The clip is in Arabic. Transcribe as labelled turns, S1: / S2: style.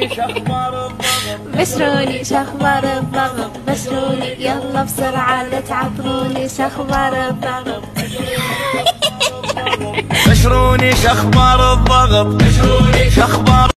S1: بشروني شخبر الضغط، بشروني يلا بسرعة لا تعطروني شخبر الضغط.
S2: بشروني شخبر الضغط، بشروني شخبر